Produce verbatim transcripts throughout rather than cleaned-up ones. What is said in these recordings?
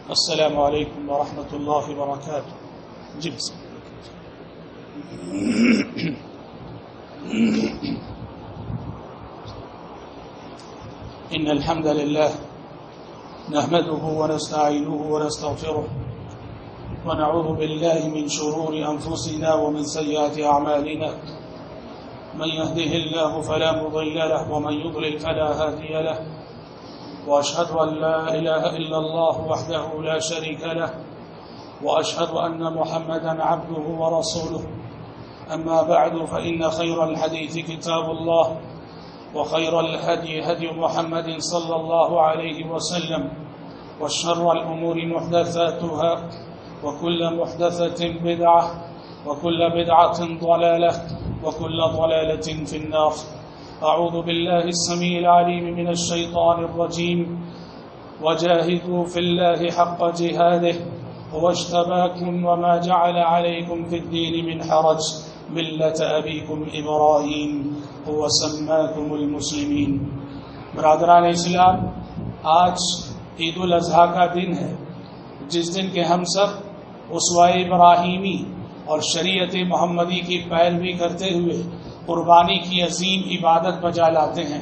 السلام علیکم ورحمۃ اللہ وبرکاتہ. جی بسم ان الحمد لله نحمده ونستعينه ونستغفره ونعوذ بالله من شرور انفسنا ومن سيئات اعمالنا. من يهده الله فلا مضل له ومن يضلل فلا هادي له. وأشهد أن لا إله إلا الله وحده لا شريك له وأشهد أن محمدا عبده ورسوله. أما بعد فإن خير الحديث كتاب الله وخير الهدي هدي محمد صلى الله عليه وسلم وشر الأمور محدثاتها وكل محدثة بدعة وكل بدعة ضلالة وكل ضلالة في النار. أعوذ بالله السميع العليم من الشيطان الرجيم. وجاهدوا في الله حق جهاده هو اجتباكم وما جعل عليكم في الدين من حرج ملة أبيكم إبراهيم هو سماكم المسلمين. برادران اسلام، آج عید الاضحیٰ کا دن ہے، جس دن کے ہم سب اسوہ ابراہیمی اور شریعت محمدی کی پیروی کرتے ہوئے قربانی کی عظیم عبادت بجا لاتے ہیں.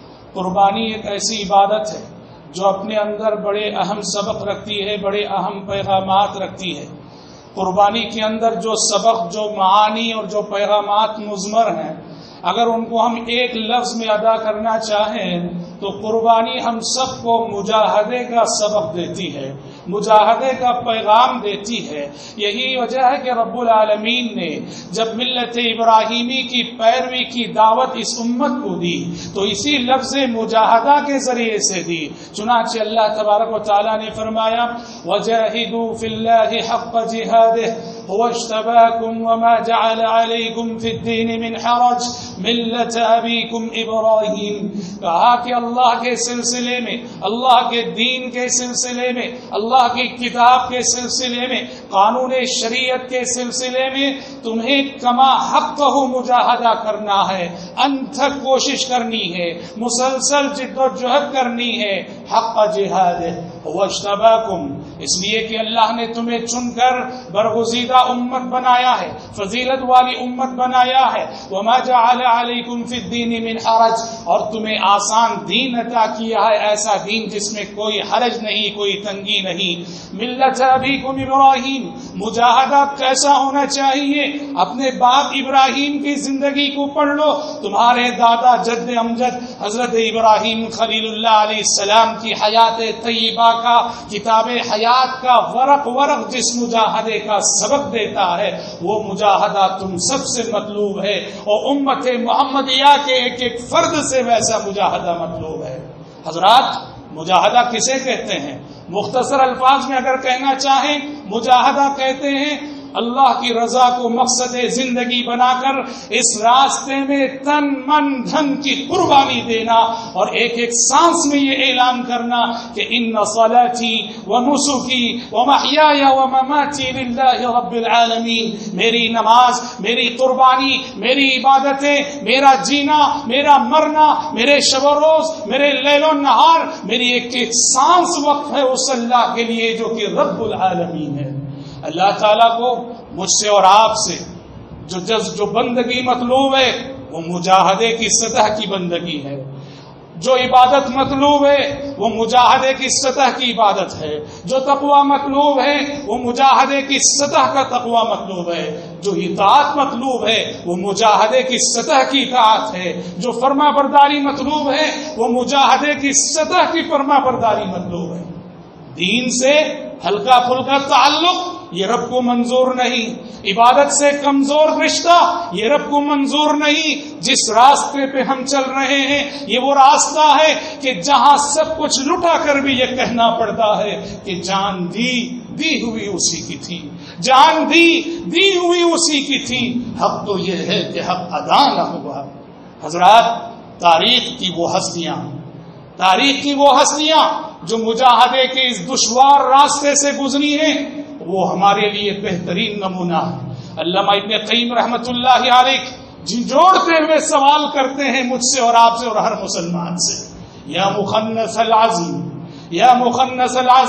قربانی ایک ایسی عبادت ہے جو اپنے اندر بڑے اہم سبق رکھتی ہے، بڑے اہم پیغامات رکھتی ہے. قربانی کے اندر جو سبق، جو معانی اور جو پیغامات مضمر ہیں، اگر ان کو ہم ایک لفظ میں ادا کرنا چاہیں تو قربانی ہم سب کو مجاہدے کا سبق دیتی ہے، مجاہدے کا پیغام دیتی ہے. یہی وجہ ہے کہ رب العالمین نے جب ملت ابراہیمی کی پیروی کی دعوت اس امت کو دی تو اسی لفظ مجاہدہ کے ذریعے سے دی. چنانچہ اللہ تبارک و تعالیٰ نے فرمایا وَجَاهِدُوا فِي اللَّهِ حَقَّ جِهَادِهِ هُوَ اجْتَبَاكُمْ وَمَا جَعَلَ عَلَيْكُمْ فِي الدِّينِ مِنْ حَرَجٍ مِلَّةَ أَبِيكُمْ إِبْرَاهِيمَ. کہا کہ اللہ کے سلسلے میں، اللہ کے دین کے سلسلے میں، اللہ کی کتاب کے سلسلے میں، قانون شریعت کے سلسلے میں تمہیں کما حق ہو مجاہدہ کرنا ہے، انتھک کوشش کرنی ہے، مسلسل جد و جہد کرنی ہے. حق جہاد واجتباکم، اس لیے کہ اللہ نے تمہیں چن کر برگزیدہ امت بنایا ہے، فضیلت والی امت بنایا ہے. وما جعل علیکم فی الدین من حرج، اور تمہیں آسان دین عطا کیا ہے، ایسا دین جس میں کوئی حرج نہیں، کوئی تنگی نہیں. ملت ابیکم ابراہیم، مجاہدہ کیسا ہونا چاہیے؟ اپنے باپ ابراہیم کی زندگی کو پڑھ لو. تمہارے دادا جد امجد حضرت ابراہیم خلیل اللہ علیہ السلام کی حیات طیبہ کا، کتاب حیات کا ورق ورق جس مجاہدے کا سبق دیتا ہے، وہ مجاہدہ تم سب سے مطلوب ہے، اور امت محمدیہ کے ایک ایک فرد سے ویسا مجاہدہ مطلوب ہے. حضرات، مجاہدہ کسے کہتے ہیں؟ مختصر الفاظ میں اگر کہنا چاہیں، مجاہدہ کہتے ہیں اللہ کی رضا کو مقصد زندگی بنا کر اس راستے میں تن من دھن کی قربانی دینا، اور ایک ایک سانس میں یہ اعلان کرنا کہ ان صلاتی و نسکی و محیای و مماتی للہ رب العالمین. میری نماز، میری قربانی، میری عبادتیں، میرا جینا، میرا مرنا، میرے شب و روز، میرے لیل و نہار، میری ایک ایک سانس وقف ہے اس اللہ کے لیے جو کہ رب العالمین ہے. اللہ تعالیٰ کو مجھ سے اور آپ سے جو جز جو بندگی مطلوب ہے وہ مجاہدے کی سطح کی بندگی ہے. جو عبادت مطلوب ہے وہ مجاہدے کی سطح کی عبادت ہے. جو تقوی مطلوب ہے وہ مجاہدے کی سطح کا تقوی مطلوب ہے. جو اطاعت مطلوب ہے وہ مجاہدے کی سطح کی اطاعت ہے. جو فرما برداری مطلوب ہے وہ مجاہدے کی سطح کی فرما برداری مطلوب ہے. دین سے ہلکا پھلکا تعلق یہ رب کو منظور نہیں، عبادت سے کمزور رشتہ یہ رب کو منظور نہیں. جس راستے پہ ہم چل رہے ہیں یہ وہ راستہ ہے کہ جہاں سب کچھ لٹا کر بھی یہ کہنا پڑتا ہے کہ جان دی دی ہوئی اسی کی تھی، جان دی دی ہوئی اسی کی تھی. حق تو یہ ہے کہ حق ادا نہ ہوا. حضرات، تاریخ کی وہ ہستیاں تاریخ کی وہ ہستیاں جو مجاہدے کے اس دشوار راستے سے گزری ہیں وہ ہمارے لیے بہترین نمونہ ہے. علامہ ابن قیم رحمۃ اللہ علیہ جھنجھوڑتے ہوئے سوال کرتے ہیں مجھ سے اور آپ سے اور ہر مسلمان سے، یا مخنث العظیم یا مخنث العظیم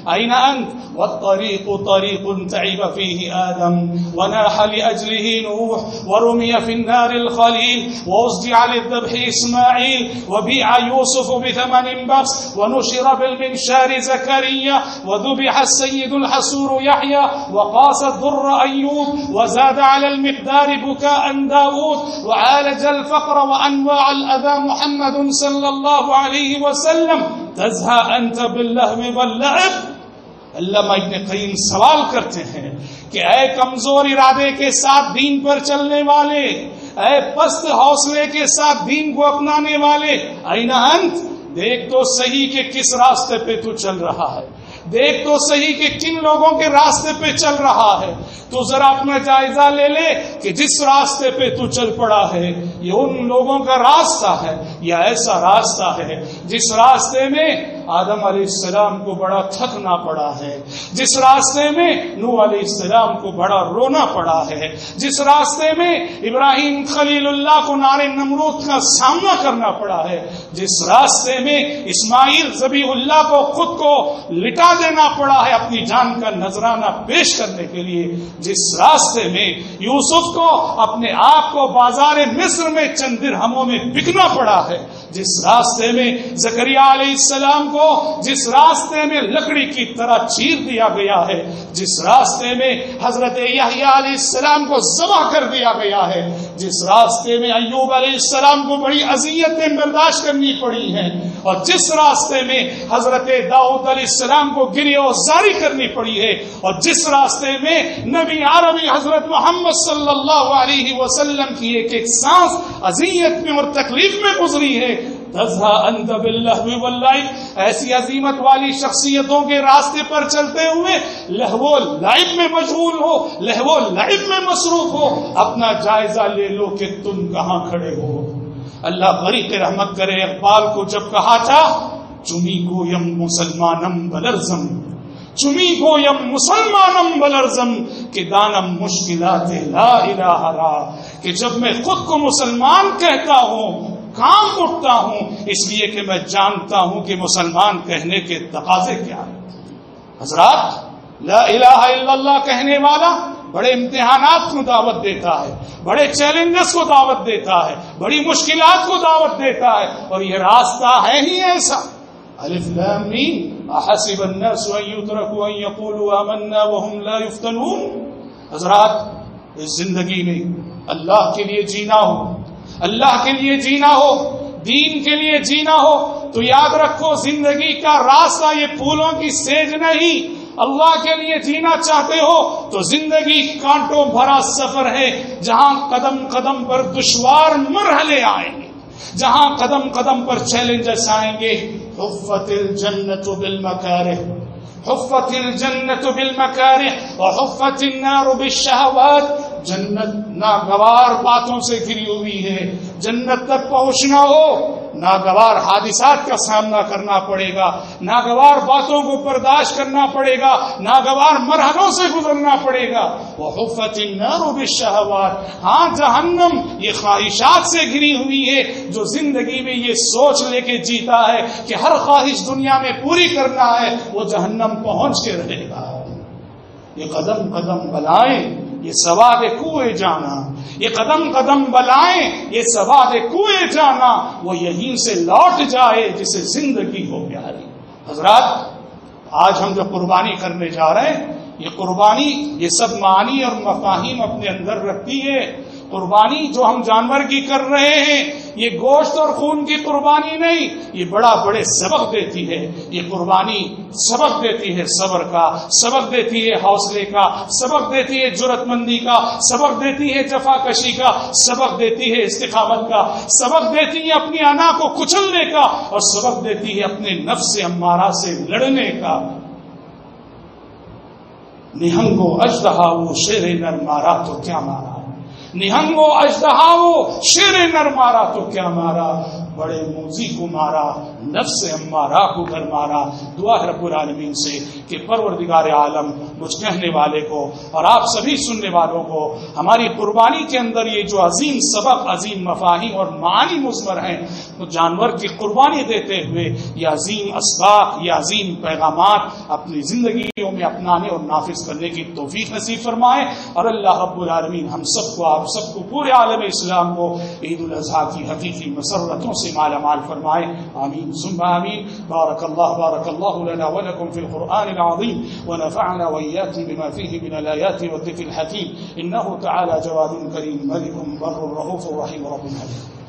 أين أنت؟ والطريق طريق تعب فيه آدم وناح لأجله نوح ورمي في النار الخليل وأصدع للذبح إسماعيل وبيع يوسف بثمن بخس ونشر بالمنشار زكريا وذبح السيد الحسور يحيى وقاس الضر أيوب وزاد على المقدار بكاء داود وعالج الفقر وأنواع الأذى محمد صلى الله عليه وسلم تزهى أنت باللهو واللعب. علامہ ابن قیم سوال کرتے ہیں کہ اے کمزور ارادے کے ساتھ دین پر چلنے والے، اے پست حوصلے کے ساتھ دین کو اپنانے والے، این انت، دیکھ تو صحیح کہ کس راستے پہ تو چل رہا ہے، دیکھ تو صحیح کہ کن لوگوں کے راستے پہ چل رہا ہے. تو ذرا اپنا جائزہ لے لے کہ جس راستے پہ تو چل پڑا ہے یہ ان لوگوں کا راستہ ہے یا ایسا راستہ ہے جس راستے میں آدم علیہ السلام کو بڑا تھکنا پڑا ہے، جس راستے میں نوح علیہ السلام کو بڑا رونا پڑا ہے، جس راستے میں ابراہیم خلیل اللہ کو نار نمرود کا سامنا کرنا پڑا ہے، جس راستے میں اسماعیل ذبیح اللہ کو خود کو لٹا دینا پڑا ہے اپنی جان کا نذرانہ پیش کرنے کے لیے، جس راستے میں یوسف کو اپنے آپ کو بازار مصر میں چند درہموں میں بکنا پڑا ہے، جس راستے میں زکریا علیہ السلام کو جس راستے میں لکڑی کی طرح چیر دیا گیا ہے، جس راستے میں حضرت یحییٰ علیہ السلام کو ذبح کر دیا گیا ہے، جس راستے میں ایوب علیہ السلام کو بڑی اذیتیں برداشت کرنی پڑی ہیں، اور جس راستے میں حضرت داؤد علیہ السلام کو گریہ وزاری کرنی پڑی ہے، اور جس راستے میں نبی عربی حضرت محمد صلی اللہ علیہ وسلم کی ایک ایک سانس اذیت میں اور تکلیف میں گزری ہے، تزہا انت باللہو واللعب، ایسی عظیمت والی شخصیتوں کے راستے پر چلتے ہوئے لہو و لعب میں مشغول ہو، لہو و لعب میں مصروف ہو. اپنا جائزہ لے لو کہ تم کہاں کھڑے ہو. اللہ غریق رحمت کرے، اقبال کو جب کہا تھا چمی گویم مسلمانم بلرزم، چمی گویم مسلمانم بلرزم کہ دانم مشکلات لا الہ را، کہ جب میں خود کو مسلمان کہتا ہوں کام اٹھتا ہوں اس لیے کہ میں جانتا ہوں کہ مسلمان کہنے کے تقاضے کیا ہیں. حضرات، لا الہ الا اللہ کہنے والا بڑے امتحانات کو دعوت دیتا ہے، بڑے چیلنجز کو دعوت دیتا ہے، بڑی مشکلات کو دعوت دیتا ہے، اور یہ راستہ ہے ہی ایسا. الف لام میم احسب الناس ان يتركوا ان يقولوا آمنا وهم لا يفتنون. حضرات، اس زندگی میں اللہ کے لیے جینا ہو، اللہ کے لیے جینا ہو، دین کے لیے جینا ہو تو یاد رکھو زندگی کا راستہ یہ پھولوں کی سیج نہیں. اللہ کے لیے جینا چاہتے ہو تو زندگی کانٹوں بھرا سفر ہے، جہاں قدم قدم پر دشوار مرحلے آئیں گے، جہاں قدم قدم پر چیلنجز آئیں گے. حفت الجنت بالمکارہ، حفت الجنت بالمکارہ وحفت النار بالشہوات. جنت ناگوار باتوں سے گھری ہوئی ہے، جنت تک پہنچنا ہو ناگوار حادثات کا سامنا کرنا پڑے گا، ناگوار باتوں کو برداشت کرنا پڑے گا، ناگوار مرحلوں سے گزرنا پڑے گا. وحفت النار بالشہوات، ہاں جہنم یہ خواہشات سے گھری ہوئی ہے. جو زندگی میں یہ سوچ لے کے جیتا ہے کہ ہر خواہش دنیا میں پوری کرنا ہے وہ جہنم پہنچ کے رہے گا. یہ قدم قدم بلائیں یہ سواد کوئے جانا، یہ قدم قدم بلائیں یہ سواد کوئے جانا، وہ یہیں سے لوٹ جائے جسے زندگی ہو پیاری. حضرات، آج ہم جو قربانی کرنے جا رہے ہیں یہ قربانی یہ سب معانی اور مفاہیم اپنے اندر رکھتی ہے. قربانی جو ہم جانور کی کر رہے ہیں یہ گوشت اور خون کی قربانی نہیں، یہ بڑا بڑے سبق دیتی ہے. یہ قربانی سبق دیتی ہے صبر کا، سبق دیتی ہے حوصلے کا، سبق دیتی ہے جرأت مندی کا، سبق دیتی ہے جفا کشی کا، سبق دیتی ہے استقامت کا، سبق دیتی ہے اپنی انا کو کچلنے کا، اور سبق دیتی ہے اپنے نفس امارہ سے لڑنے کا. نہنگو اژدہا وہ شیر نر مارا تو کیا مارا، نہنگو اژدہا وہ شیر نر مارا تو کیا مارا. بڑے موذی کو مارا، نفس امارہ کو گھر مارا۔ دعا ہے رب العالمین سے کہ پروردگار عالم مجھ کہنے والے کو اور آپ سبھی سننے والوں کو ہماری قربانی کے اندر یہ جو عظیم سبق، عظیم مفاہیم اور معانی مضمر ہیں، تو جانور کی قربانی دیتے ہوئے یہ عظیم اسباق، یہ عظیم پیغامات اپنی زندگیوں میں اپنانے اور نافذ کرنے کی توفیق نصیب فرمائے، اور اللہ رب العالمین ہم سب کو، آپ سب کو، پورے عالم اسلام کو عید الاضحیٰ کی حقیقی مسرتوں سے مالا مال فرمائے، آمین ثم آمین۔ بارک اللہ بارک اللہ لنا ولکم فی القرآن العظیم ونفعنا وإياكم بما فيه من الآيات والذكر الحكيم، إنه تعالى جواد كريم ملك بر رؤوف رحيم رب العالمين۔